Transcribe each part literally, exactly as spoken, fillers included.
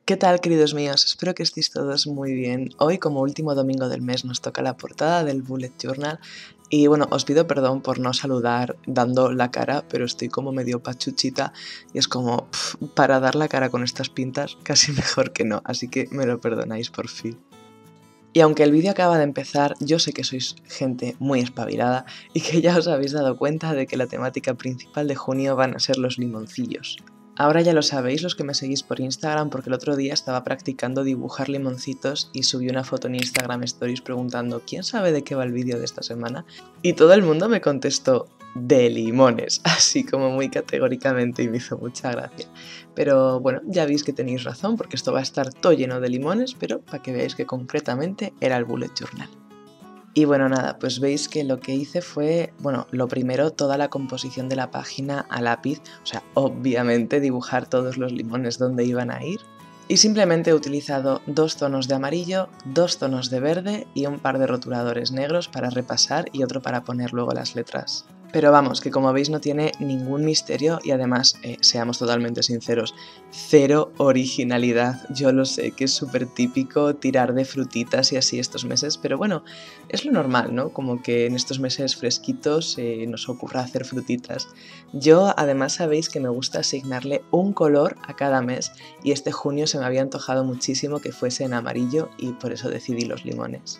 ¿Qué tal, queridos míos? Espero que estéis todos muy bien. Hoy, como último domingo del mes, nos toca la portada del Bullet Journal. Y bueno, os pido perdón por no saludar dando la cara, pero estoy como medio pachuchita y es como, pf, para dar la cara con estas pintas, casi mejor que no, así que me lo perdonáis por fin. Y aunque el vídeo acaba de empezar, yo sé que sois gente muy espabilada y que ya os habéis dado cuenta de que la temática principal de junio van a ser los limoncillos. Ahora ya lo sabéis los que me seguís por Instagram porque el otro día estaba practicando dibujar limoncitos y subí una foto en Instagram Stories preguntando ¿quién sabe de qué va el vídeo de esta semana? Y todo el mundo me contestó de limones, así como muy categóricamente y me hizo mucha gracia. Pero bueno, ya veis que tenéis razón porque esto va a estar todo lleno de limones, pero para que veáis que concretamente era el Bullet Journal. Y bueno, nada, pues veis que lo que hice fue, bueno, lo primero, toda la composición de la página a lápiz, o sea, obviamente dibujar todos los limones donde iban a ir. Y simplemente he utilizado dos tonos de amarillo, dos tonos de verde y un par de rotuladores negros para repasar y otro para poner luego las letras. Pero vamos, que como veis no tiene ningún misterio y además, eh, seamos totalmente sinceros, cero originalidad. Yo lo sé que es súper típico tirar de frutitas y así estos meses, pero bueno, es lo normal, ¿no? Como que en estos meses fresquitos eh, nos ocurra hacer frutitas. Yo además sabéis que me gusta asignarle un color a cada mes y este junio se me había antojado muchísimo que fuese en amarillo y por eso decidí los limones.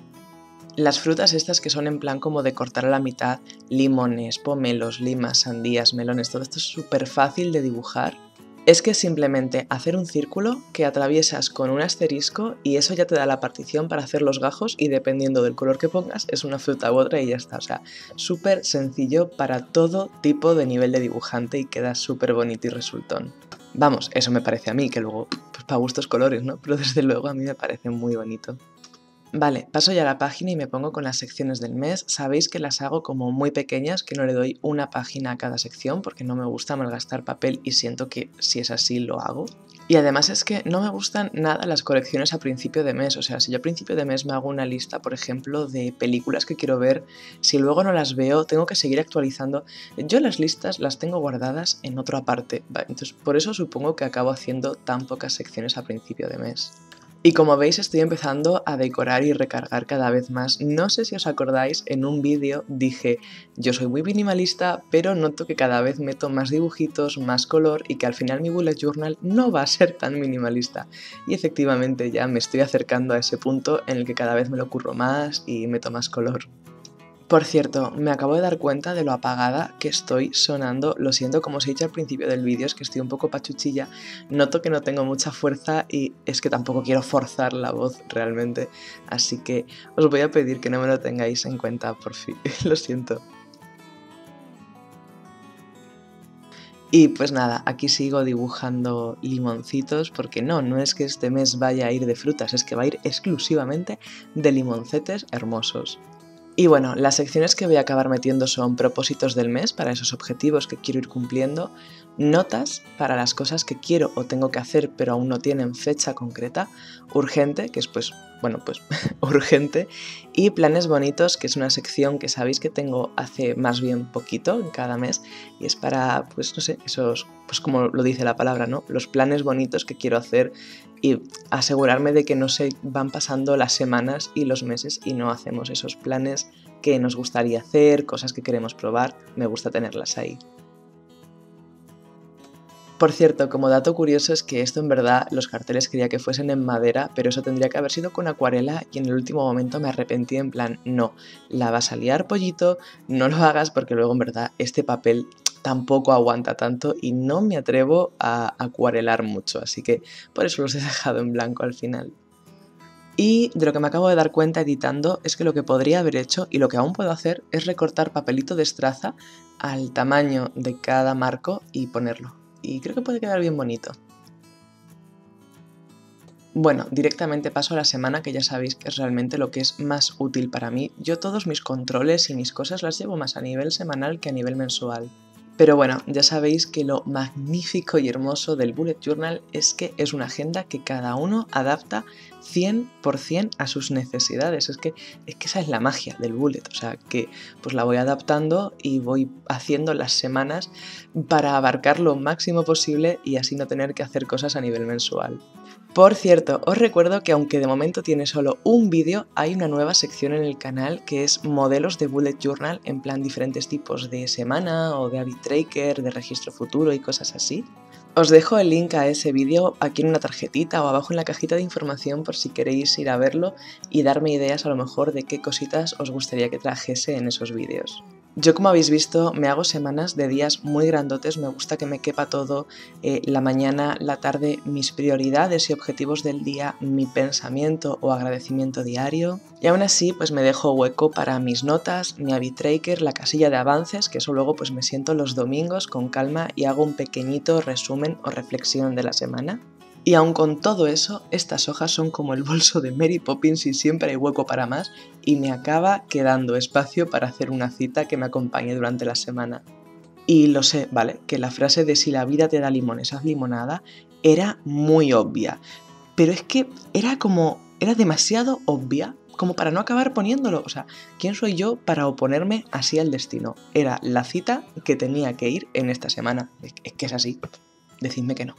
Las frutas estas que son en plan como de cortar a la mitad, limones, pomelos, limas, sandías, melones, todo esto es súper fácil de dibujar. Es que es simplemente hacer un círculo que atraviesas con un asterisco y eso ya te da la partición para hacer los gajos y dependiendo del color que pongas es una fruta u otra y ya está. O sea, súper sencillo para todo tipo de nivel de dibujante y queda súper bonito y resultón. Vamos, eso me parece a mí, que luego, pues para gustos colores, ¿no? Pero desde luego a mí me parece muy bonito. Vale, paso ya a la página y me pongo con las secciones del mes. Sabéis que las hago como muy pequeñas, que no le doy una página a cada sección porque no me gusta malgastar papel y siento que si es así lo hago. Y además es que no me gustan nada las colecciones a principio de mes, o sea, si yo a principio de mes me hago una lista, por ejemplo, de películas que quiero ver, si luego no las veo, tengo que seguir actualizando. Yo las listas las tengo guardadas en otra parte, ¿vale? Entonces por eso supongo que acabo haciendo tan pocas secciones a principio de mes. Y como veis estoy empezando a decorar y recargar cada vez más. No sé si os acordáis, en un vídeo dije yo soy muy minimalista pero noto que cada vez meto más dibujitos, más color y que al final mi bullet journal no va a ser tan minimalista. Y efectivamente ya me estoy acercando a ese punto en el que cada vez me lo curro más y meto más color. Por cierto, me acabo de dar cuenta de lo apagada que estoy sonando, lo siento, como os he dicho al principio del vídeo, es que estoy un poco pachuchilla, noto que no tengo mucha fuerza y es que tampoco quiero forzar la voz realmente, así que os voy a pedir que no me lo tengáis en cuenta, por fin, lo siento. Y pues nada, aquí sigo dibujando limoncitos porque no, no es que este mes vaya a ir de frutas, es que va a ir exclusivamente de limoncetes hermosos. Y bueno, las secciones que voy a acabar metiendo son propósitos del mes para esos objetivos que quiero ir cumpliendo, notas para las cosas que quiero o tengo que hacer pero aún no tienen fecha concreta, urgente, que es pues, bueno, pues urgente, y planes bonitos, que es una sección que sabéis que tengo hace más bien poquito en cada mes y es para, pues no sé, esos, pues como lo dice la palabra, ¿no? Los planes bonitos que quiero hacer y asegurarme de que no se van pasando las semanas y los meses y no hacemos esos planes que nos gustaría hacer, cosas que queremos probar, me gusta tenerlas ahí. Por cierto, como dato curioso es que esto en verdad los carteles quería que fuesen en madera, pero eso tendría que haber sido con acuarela y en el último momento me arrepentí en plan, no, la vas a liar pollito, no lo hagas porque luego en verdad este papel tampoco aguanta tanto y no me atrevo a acuarelar mucho, así que por eso los he dejado en blanco al final. Y de lo que me acabo de dar cuenta editando es que lo que podría haber hecho y lo que aún puedo hacer es recortar papelito de estraza al tamaño de cada marco y ponerlo. Y creo que puede quedar bien bonito. Bueno, directamente paso a la semana, que ya sabéis que es realmente lo que es más útil para mí. Yo todos mis controles y mis cosas las llevo más a nivel semanal que a nivel mensual. Pero bueno, ya sabéis que lo magnífico y hermoso del Bullet Journal es que es una agenda que cada uno adapta cien por cien a sus necesidades. Es que, es que esa es la magia del Bullet, o sea, que pues la voy adaptando y voy haciendo las semanas para abarcar lo máximo posible y así no tener que hacer cosas a nivel mensual. Por cierto, os recuerdo que aunque de momento tiene solo un vídeo, hay una nueva sección en el canal que es modelos de Bullet Journal, en plan diferentes tipos de semana o de habit tracker, de registro futuro y cosas así. Os dejo el link a ese vídeo aquí en una tarjetita o abajo en la cajita de información por si queréis ir a verlo y darme ideas a lo mejor de qué cositas os gustaría que trajese en esos vídeos. Yo, como habéis visto, me hago semanas de días muy grandotes, me gusta que me quepa todo, eh, la mañana, la tarde, mis prioridades y objetivos del día, mi pensamiento o agradecimiento diario. Y aún así, pues me dejo hueco para mis notas, mi habit tracker, la casilla de avances, que eso luego pues me siento los domingos con calma y hago un pequeñito resumen o reflexión de la semana. Y aun con todo eso, estas hojas son como el bolso de Mary Poppins y siempre hay hueco para más y me acaba quedando espacio para hacer una cita que me acompañe durante la semana. Y lo sé, ¿vale? Que la frase de si la vida te da limones, haz limonada era muy obvia, pero es que era como, era demasiado obvia como para no acabar poniéndolo. O sea, ¿quién soy yo para oponerme así al destino? Era la cita que tenía que ir en esta semana. Es que es así. Decidme que no.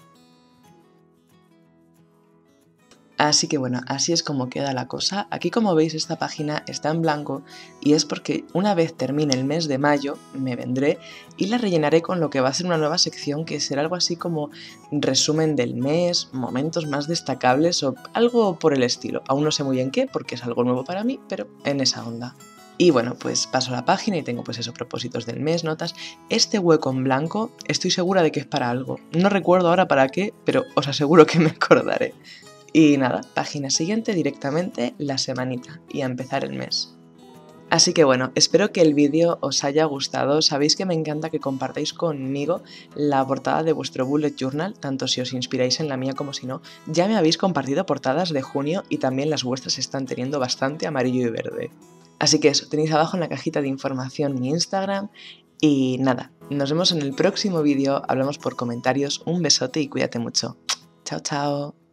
Así que bueno, así es como queda la cosa. Aquí, como veis, esta página está en blanco y es porque una vez termine el mes de mayo me vendré y la rellenaré con lo que va a ser una nueva sección que será algo así como resumen del mes, momentos más destacables o algo por el estilo. Aún no sé muy bien qué porque es algo nuevo para mí, pero en esa onda. Y bueno, pues paso a la página y tengo pues esos propósitos del mes, notas. Este hueco en blanco estoy segura de que es para algo. No recuerdo ahora para qué, pero os aseguro que me acordaré. Y nada, página siguiente, directamente la semanita y a empezar el mes. Así que bueno, espero que el vídeo os haya gustado. Sabéis que me encanta que compartáis conmigo la portada de vuestro Bullet Journal, tanto si os inspiráis en la mía como si no. Ya me habéis compartido portadas de junio y también las vuestras están teniendo bastante amarillo y verde. Así que eso, tenéis abajo en la cajita de información mi Instagram. Y nada, nos vemos en el próximo vídeo, hablamos por comentarios, un besote y cuídate mucho. Chao, chao.